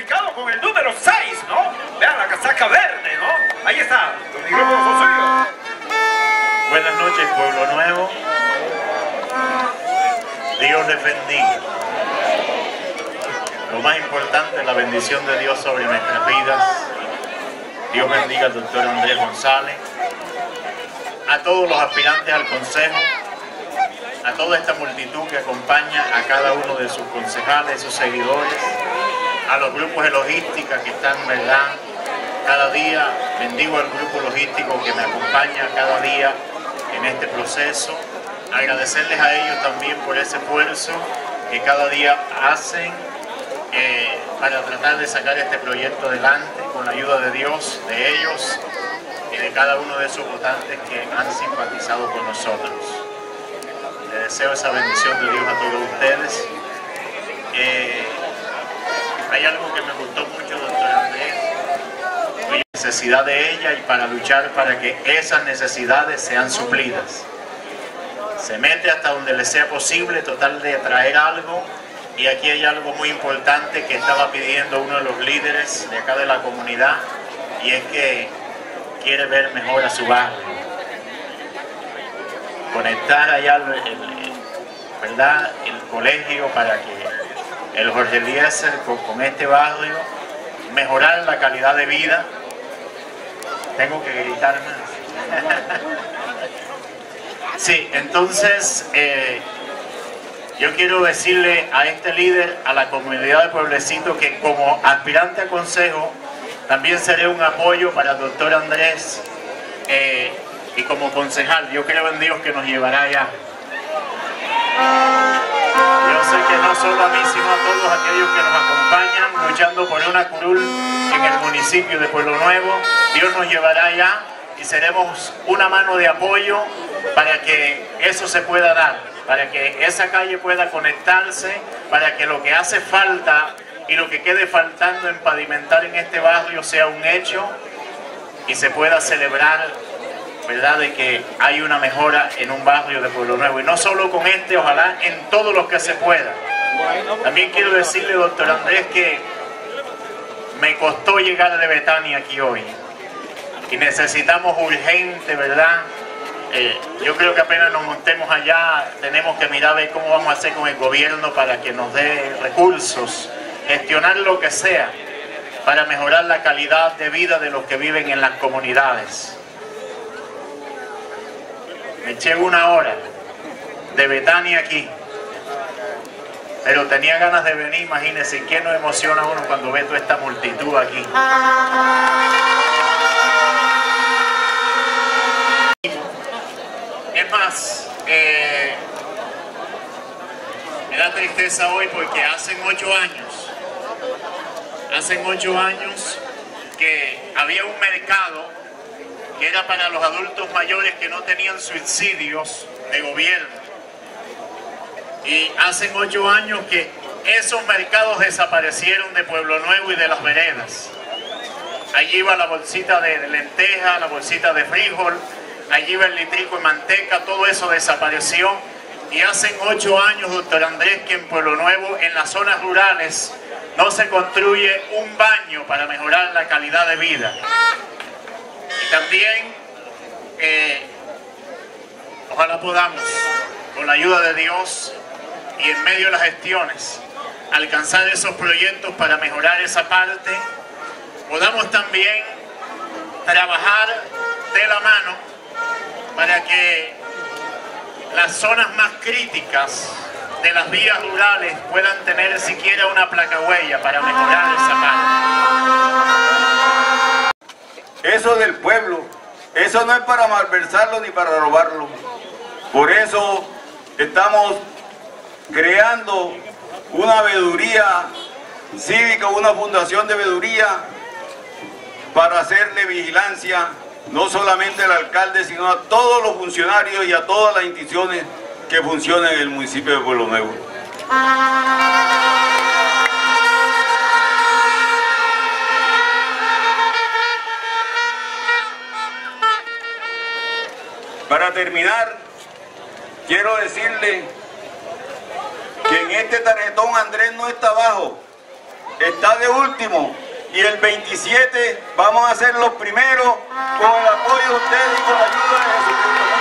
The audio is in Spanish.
identificado con el número 6, ¿no? Vean la casaca verde, ¿no? Ahí está, los micrófonos son suyos. Buenas noches, Pueblo Nuevo. Dios les bendiga. Lo más importante es la bendición de Dios sobre nuestras vidas. Dios bendiga al doctor Andrés González, a todos los aspirantes al consejo, a toda esta multitud que acompaña a cada uno de sus concejales, sus seguidores, a los grupos de logística que están, ¿verdad?, cada día. Bendigo al grupo logístico que me acompaña cada día en este proceso. Agradecerles a ellos también por ese esfuerzo que cada día hacen para tratar de sacar este proyecto adelante con la ayuda de Dios, de ellos y de cada uno de esos votantes que han simpatizado con nosotros. Les deseo esa bendición de Dios a todos ustedes. Hay algo que me gustó mucho, doctor Andrés, la necesidad de ella y para luchar para que esas necesidades sean suplidas. Se mete hasta donde le sea posible, total de traer algo. Y aquí hay algo muy importante que estaba pidiendo uno de los líderes de acá de la comunidad, y es que quiere ver mejor a su barrio. Conectar allá ¿verdad?, el colegio para que el Jorge Eliezer con este barrio, mejorar la calidad de vida. Tengo que gritar más. Sí, entonces yo quiero decirle a este líder, a la comunidad de Pueblecito, que como aspirante a consejo también seré un apoyo para el doctor Andrés, y como concejal yo creo en Dios que nos llevará allá. Yo sé que no solo a mí, sino a todos aquellos que nos acompañan luchando por una curul en el municipio de Pueblo Nuevo, Dios nos llevará allá y seremos una mano de apoyo para que eso se pueda dar, para que esa calle pueda conectarse, para que lo que hace falta y lo que quede faltando en pavimentar en este barrio sea un hecho y se pueda celebrar, ¿verdad?, de que hay una mejora en un barrio de Pueblo Nuevo. Y no solo con este, ojalá en todos los que se pueda. También quiero decirle, doctor Andrés, que me costó llegar de Betania aquí hoy. Y necesitamos urgente, ¿verdad? Yo creo que apenas nos montemos allá, tenemos que mirar a ver cómo vamos a hacer con el gobierno para que nos dé recursos, gestionar lo que sea, para mejorar la calidad de vida de los que viven en las comunidades. Me eché una hora de Betania aquí, pero tenía ganas de venir. Imagínense, ¿quién nos emociona a uno cuando ve toda esta multitud aquí? Es más, me da tristeza hoy porque hacen 8 años que había un mercado que era para los adultos mayores que no tenían subsidios de gobierno. Y hacen 8 años que esos mercados desaparecieron de Pueblo Nuevo y de las veredas. Allí iba la bolsita de lenteja, la bolsita de frijol, allí iba el litrico de manteca, todo eso desapareció. Y hacen 8 años, doctor Andrés, que en Pueblo Nuevo, en las zonas rurales, no se construye un baño para mejorar la calidad de vida. Y también, ojalá podamos, con la ayuda de Dios y en medio de las gestiones, alcanzar esos proyectos para mejorar esa parte. Podamos también trabajar de la mano para que las zonas más críticas de las vías rurales puedan tener siquiera una placa huella para mejorar esa parte. Eso del pueblo, eso no es para malversarlo ni para robarlo. Por eso estamos creando una veeduría cívica, una fundación de veeduría para hacerle vigilancia no solamente al alcalde, sino a todos los funcionarios y a todas las instituciones que funcionan en el municipio de Pueblo Nuevo. Para terminar, quiero decirle que en este tarjetón Andrés no está abajo. está de último. Y el 27 vamos a ser los primeros con el apoyo de ustedes y con la ayuda de Jesucristo.